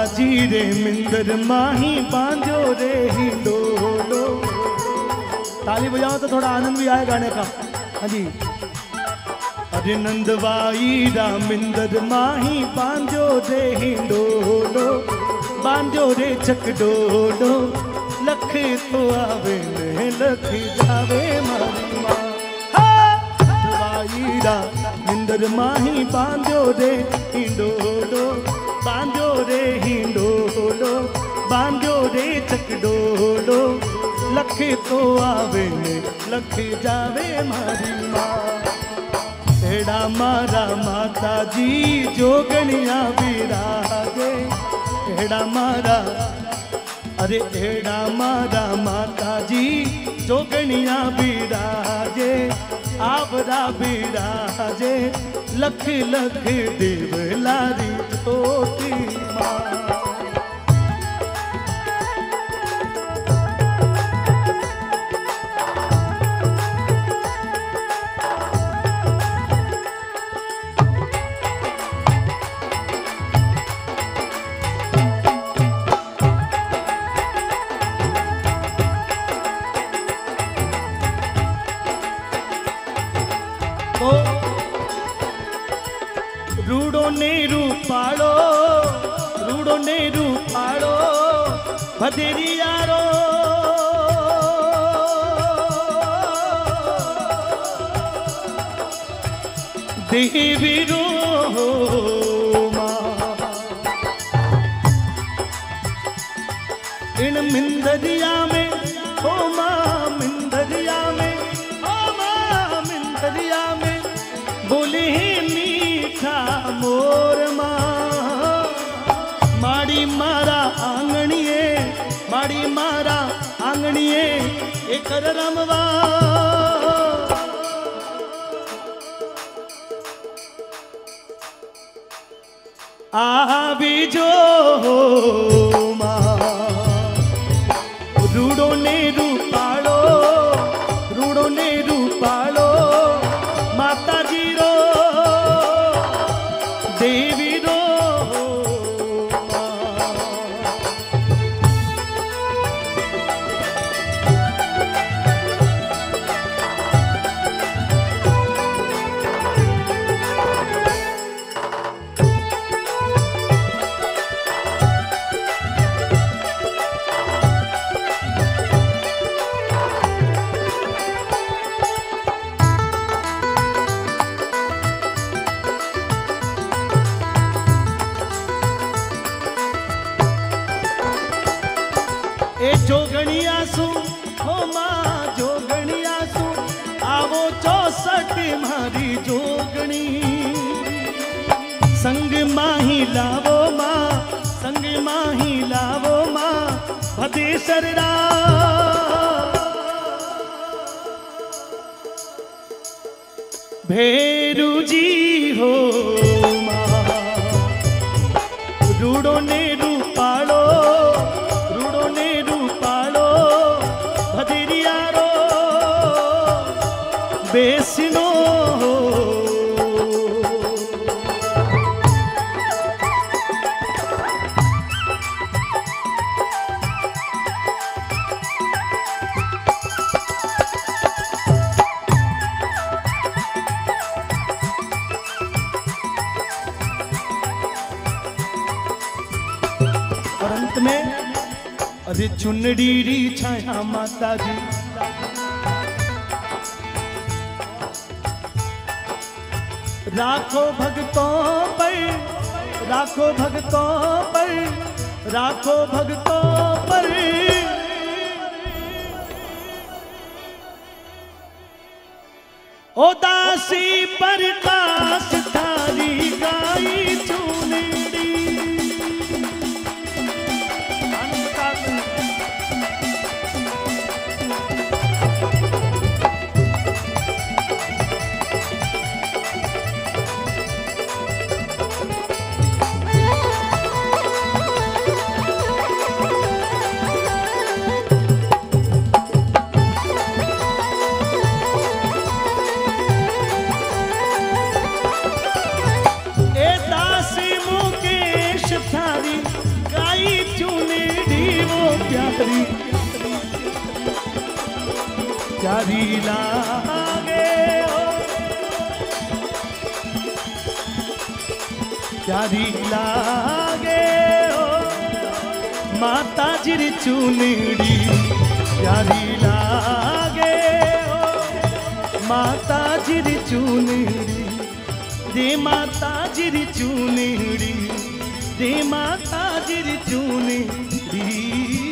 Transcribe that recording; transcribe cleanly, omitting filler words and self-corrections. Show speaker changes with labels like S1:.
S1: जी रे मिंदर माही बांधो रे हिंडोलो। ताली बजाओ तो थोड़ा आनंद भी आए गाने का। हाँ जी। अरे नंदवाई रा मिंदर माही बांधो रे हिंडोलो, बांधो रे चकडोलो। लख तो आवे ने लख जावे मारी माँ। नंदवाई रा मिंदर माही बांधो रे हिंडोलो, बांधो रे हिंडोलो, बांधो रे चकडोलो। लख तो आवे ने लख जावे मारी माँ। एड़ा मारा माता जी जोगणिया बिराजे, एड़ा मारा, अरे एड़ा मारा माता जी जोगणिया बिराजे, आवरा बिराजे। लख लख देवलारी तोती माँ। रूड़ो ने रूपाड़ो, रूड़ो ने रूपाड़ो भदेरी यारो। देवी रो इन मिंदरिया में, ओ माँ मिंदरिया में, ओ माँ मिंदरिया में बोले मीठा मोर माँ। माड़ी मारा आंगणिए, माड़ी मारा आंगणिए एक रमवा। आवी जो माँ रूड़ो ने रूपाड़ो, रूड़ो ने रूपाड़ो माता जी रो देवी रो। ए जोगणिया सु हो माँ जोगणिया सु, आवो 64 मारी जोगणी। संग माही लावो माँ, संग माही लावो माँ भदेसर रा। भेरू जी हो माँ रूड़ो ने रूपाड़ो, रूड़ो ने रूपाड़ो भदेरिया रो बेसिनो। और अंत में अरे चुनड़ी री छाया माता जी, राखो भक्तों पर, राखो भक्तों पर, राखो भक्तों पर। ओ दासी पर कास थारी गाई चुनड़ी। प्यारी प्यारी लागे हो, प्यारी लागे हो माता जी चुनरी, प्यारी लागे हो माता जी चुनरी, रे माता जी चुनरी, रे माता जी चुनरी।